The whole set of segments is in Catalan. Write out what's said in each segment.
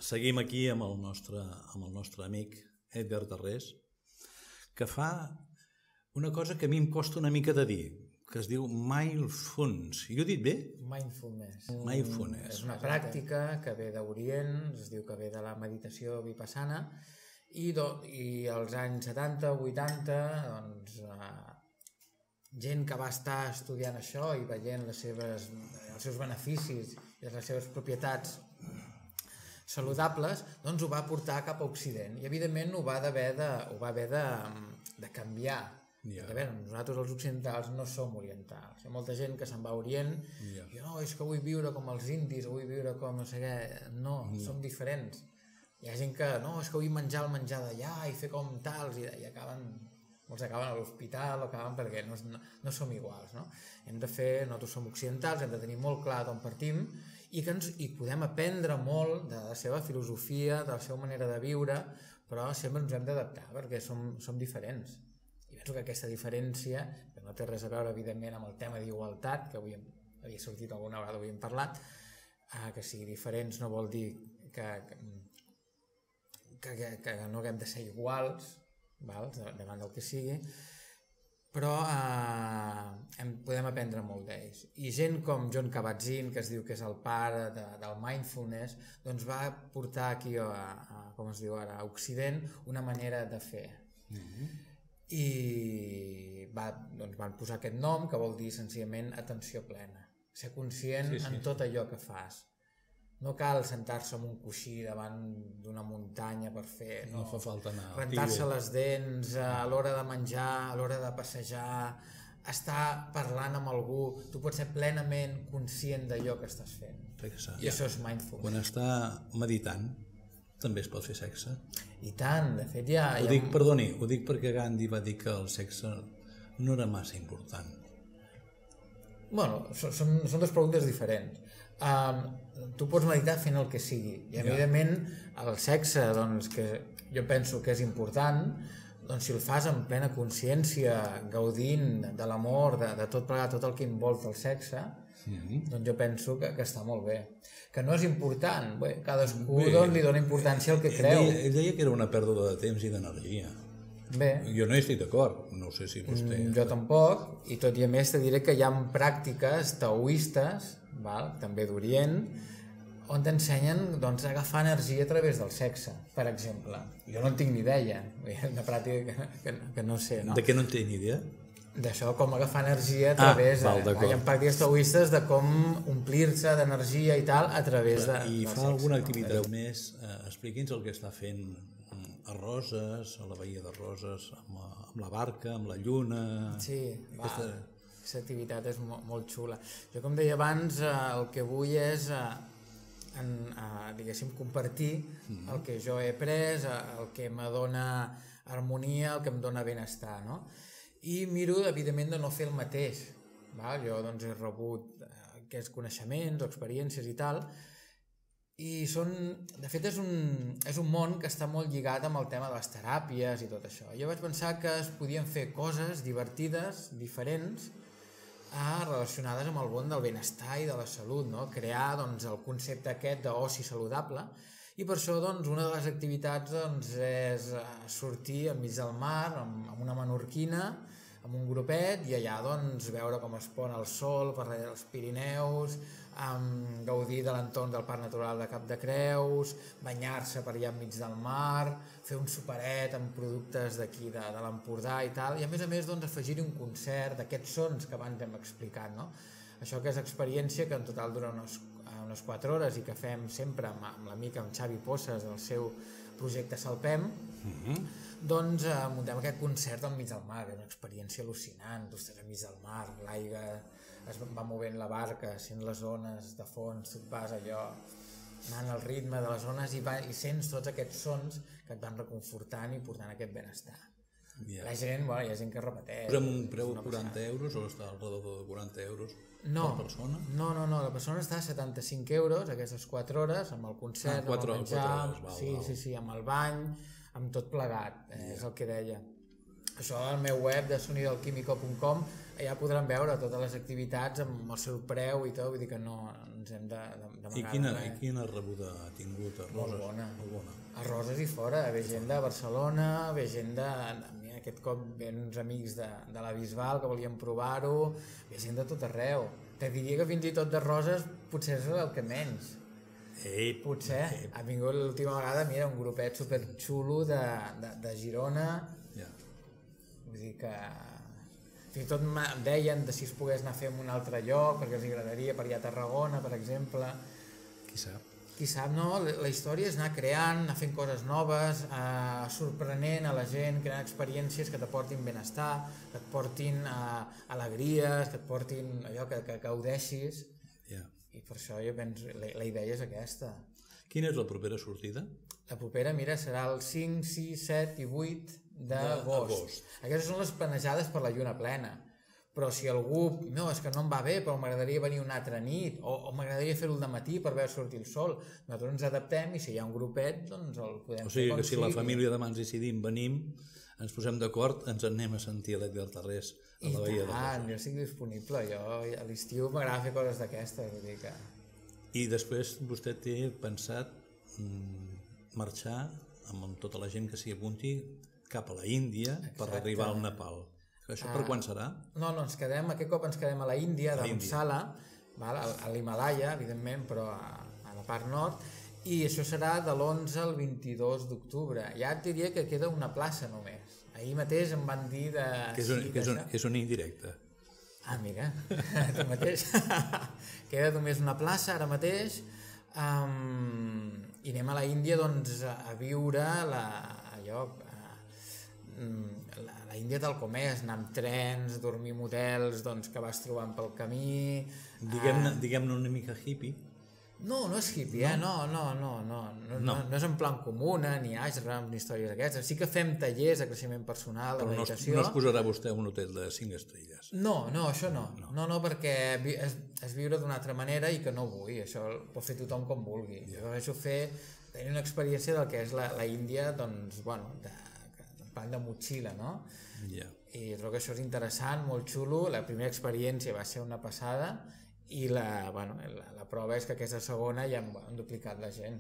seguim aquí amb el nostre amic Edgar Tarrés, que fa una cosa que a mi em costa una mica de dir, que es diu mindfulness. I ho he dit bé? Mindfulness. Mindfulness. És una pràctica que ve d'Orient, es diu que ve de la meditació vipassana, i als anys 70, 80, doncs, gent que va estar estudiant això i veient els seus beneficis i les seves propietats saludables, doncs ho va portar cap a Occident. I evidentment ho va haver de canviar. Nosaltres els occidentals no som orientals. Hi ha molta gent que se'n va a Orient i no, és que vull viure com els indis, vull viure com no sé què. No, som diferents. Hi ha gent que, no, és que vull menjar el menjar d'allà i fer com tals, i molts acaben a l'hospital o acaben perquè no som iguals. Nosaltres som occidentals, hem de tenir molt clar d'on partim i podem aprendre molt de la seva filosofia, de la seva manera de viure, però sempre ens hem d'adaptar perquè som diferents. I penso que aquesta diferència, que no té res a veure evidentment amb el tema d'igualtat, que avui havia sortit alguna vegada, avui hem parlat, que sigui diferents no vol dir que no haguem de ser iguals davant del que sigui, però podem aprendre molt d'ells. I gent com Jon Kabat-Zinn, que es diu que és el pare del mindfulness, doncs va portar aquí com es diu ara, a Occident, una manera de fer. I van posar aquest nom, que vol dir senzillament atenció plena, ser conscient en tot allò que fas. No cal sentar-se en un coixí davant d'una muntanya per fer, no fa falta anar, rentar-se les dents a l'hora de menjar, a l'hora de passejar, estar parlant amb algú. Tu pots ser plenament conscient d'allò que estàs fent. I això és mindfulness. Quan està meditant també es pot fer sexe? I tant, de fet ja... Ho dic perquè Gandhi va dir que el sexe no era massa important. Bueno, són dues preguntes diferents. Tu pots meditar fent el que sigui, i evidentment el sexe, que jo penso que és important, doncs si el fas amb plena consciència, gaudint de l'amor, de tot plegat, tot el que envolta el sexe, doncs jo penso que està molt bé. Que no és important, cadascú li dona importància al que creu. Ell deia que era una pèrdua de temps i d'energia. Bé. Jo no hi estic d'acord, no sé si vostè... Jo tampoc, i tot i a més te diré que hi ha pràctiques taoistes, també d'Orient, on t'ensenyen a agafar energia a través del sexe, per exemple. Jo no en tinc ni idea, una pràctica que no sé, no? De què no en té ni idea? D'això, com agafar energia a través... Hi ha pràctiques taoistes de com omplir-se d'energia i tal a través del sexe. I fa alguna activitat més? Expliqui'ns el que està fent a Roses, a la Bahia de Roses, amb la barca, amb la lluna... Sí, aquesta activitat és molt xula. Jo, com deia abans, el que vull és, diguéssim, compartir el que jo he après, el que em dona harmonia, el que em dona benestar, no? I miro, evidentment, de no fer el mateix. Jo he rebut aquests coneixements o experiències i tal, i de fet és un món que està molt lligat amb el tema de les teràpies i tot això. Jo vaig pensar que es podien fer coses divertides, diferents, relacionades amb el món del benestar i de la salut, crear el concepte aquest d'oci saludable, i per això una de les activitats és sortir enmig del mar amb una menorquina, amb un grupet, i allà veure com es pon el sol per darrere dels Pirineus, gaudir de l'entorn del Parc Natural de Cap de Creus, banyar-se per allà enmig del mar, fer un superet amb productes d'aquí de l'Empordà i tal, i a més afegir-hi un concert d'aquests sons que abans hem explicat, no? Això que és experiència que en total dura unes 4 hores i que fem sempre amb l'amic, amb Xavi Posses, del seu projecte Salpem, doncs muntem aquest concert enmig del mar, és una experiència al·lucinant, tu estàs enmig del mar, l'aigua es va movent la barca, sent les ones de fons, tu et vas allò anant al ritme de les ones i sents tots aquests sons que et van reconfortant i portant aquest benestar. La gent, hi ha gent que repeteix. Però amb un preu de 40 euros o està al redador de 40 euros per persona? No, la persona està a 75 euros aquestes 4 hores, amb el concert, amb el menjar, sí, amb el bany, amb tot plegat, és el que deia. Això al meu web de sonidoalquimico.com, allà podran veure totes les activitats amb el seu preu i tot, vull dir que no ens hem d'amagar. I quina rebuda ha tingut a Roses? Molt bona. A Roses i fora, ve gent de Barcelona, ve gent de... Aquest cop ven uns amics de la Bisbal que volien provar-ho, ve gent de tot arreu. Te diria que fins i tot de Roses potser és el que menys. Potser. Ha vingut l'última vegada, mira, un grupet superxulo de Girona. Vull dir que... Fins i tot em deien de si es pogués anar a fer en un altre lloc, perquè els agradaria per allà a Tarragona, per exemple. Qui sap? Qui sap, no? La història és anar creant, anar fent coses noves, sorprenent a la gent, creant experiències que t'aportin benestar, que et portin alegries, que et portin allò que gaudeixis. I per això jo penso, la idea és aquesta. Quina és la propera sortida? La propera, mira, serà el 5, 6, 7 i 8 d'agost. Aquestes són les planejades per la lluna plena. Però si algú, no, és que no em va bé, però m'agradaria venir una altra nit, o m'agradaria fer-ho al matí per veure sortir el sol, nosaltres ens adaptem i si hi ha un grupet, doncs el podem fer. O sigui que si la família demà ens decidim, venim, ens posem d'acord, ens anem a sentir a l'Edgar Tarrés, a la Baia de Roses. Jo estic disponible, jo a l'estiu m'agrada fer coses d'aquestes, vull dir que... I després vostè té pensat marxar amb tota la gent que s'hi apunti cap a la Índia per arribar al Nepal. Això per quan serà? No, aquest cop ens quedem a la Índia, d'Amsala, a l'Himalaya, evidentment, però a la part nord, i això serà de l'11 al 22 d'octubre. Ja et diria que queda una plaça només. Ahir mateix em van dir de... Que és una indirecta. Mira, tu mateix. Queda només una plaça ara mateix, i anem a la Índia doncs, a viure allò... La Índia tal com és, anar amb trens, dormir en hotels que vas trobant pel camí... Diguem-ne una mica hippie. No és hippie, no és en plan comuna, ni ashram, ni històries aquestes. Sí que fem tallers de creixement personal, de meditació... Però no es posarà vostè en un hotel de 5 estrelles. No, això no. No, perquè és viure d'una altra manera i que no vull. Això ho pot fer tothom com vulgui. Jo prefereixo tenir una experiència del que és la Índia, doncs, bueno, plan de motxilla, no? I trobo que això és interessant, molt xulo. La primera experiència va ser una passada i la prova és que aquesta segona ja han duplicat la gent.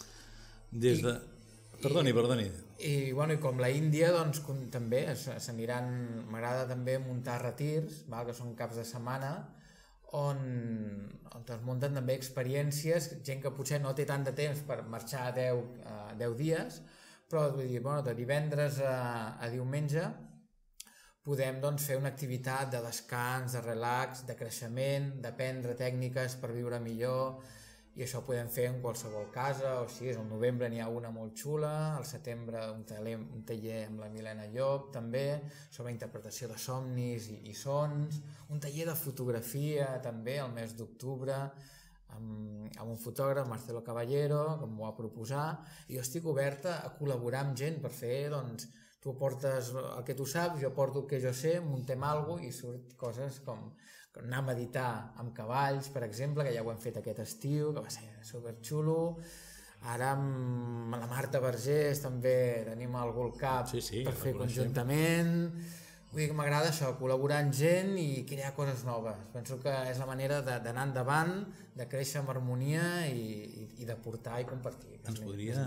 Perdoni. I com la Índia, doncs també s'aniran... M'agrada també muntar retirs, que són caps de setmana, on es munten també experiències, gent que potser no té tant de temps per marxar 10 dies, però vull dir, de divendres a diumenge podem fer una activitat de descans, de relax, de creixement, d'aprendre tècniques per viure millor, i això ho podem fer en qualsevol casa, o sigui, al novembre n'hi ha una molt xula, al setembre un taller amb la Milena Llop, també, sobre interpretació de somnis i sons, un taller de fotografia també el mes d'octubre, amb un fotògraf, Marcelo Caballero, que m'ho va proposar, i jo estic oberta a col·laborar amb gent per fer, tu aportes el que tu saps, jo aporto el que jo sé, muntem alguna cosa i surt coses com anar a meditar amb cavalls, per exemple, que ja ho hem fet aquest estiu, que va ser superxulo. Ara amb la Marta Vergés també tenim algú al cap per fer conjuntament. Vull dir que m'agrada això, col·laborar amb gent i crear coses noves. Penso que és la manera d'anar endavant, de créixer amb harmonia i de portar i compartir. Ens podria...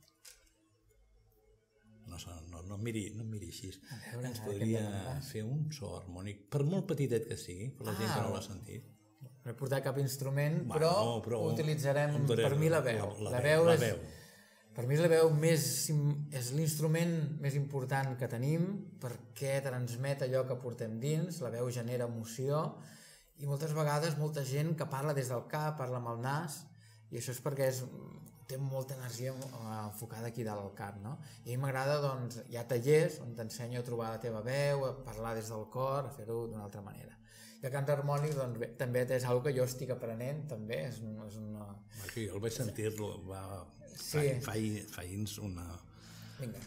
No em miri així. Ens podria fer un so harmònic, per molt petitet que sigui, per la gent que no l'ha sentit. No he portat cap instrument, però utilitzarem per mi la veu. Per mi la veu és l'instrument més important que tenim perquè transmet allò que portem dins, la veu genera emoció i moltes vegades molta gent que parla des del cap, parla amb el nas, i això és perquè té molta energia enfocada aquí dalt al cap, no? I a mi m'agrada, doncs, hi ha tallers on t'ensenyo a trobar la teva veu, a parlar des del cor, a fer-ho d'una altra manera. I el cant harmònic, doncs, bé, també és una cosa que jo estic aprenent, també, és una... Jo el vaig sentir-lo, fa ins una... Vinga.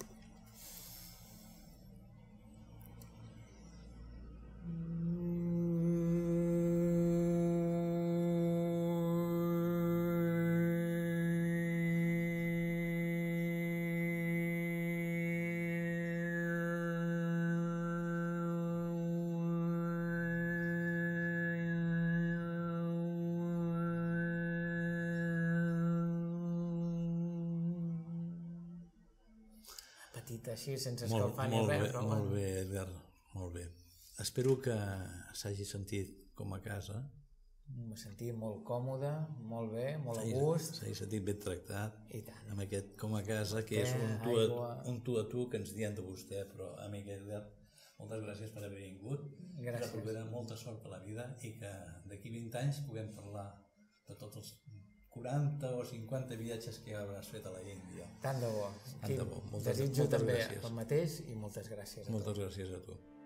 dit així, sense escalfar ni res. Però molt bé, Edgar, molt bé. Espero que s'hagi sentit com a casa. M'he sentit molt còmode, molt bé, molt a gust. S'hagi sentit ben tractat. I tant. Amb aquest com a casa, que és un tu a tu que ens diem de vostè, però amic Edgar, moltes gràcies per haver vingut. Gràcies. Que propera molta sort a la vida i que d'aquí 20 anys puguem parlar de tots els 40 o 50 viatges que hauràs fet a la Índia. Tant de bo. Tant de bo. Desitjo també el mateix i moltes gràcies a tu. Moltes gràcies a tu.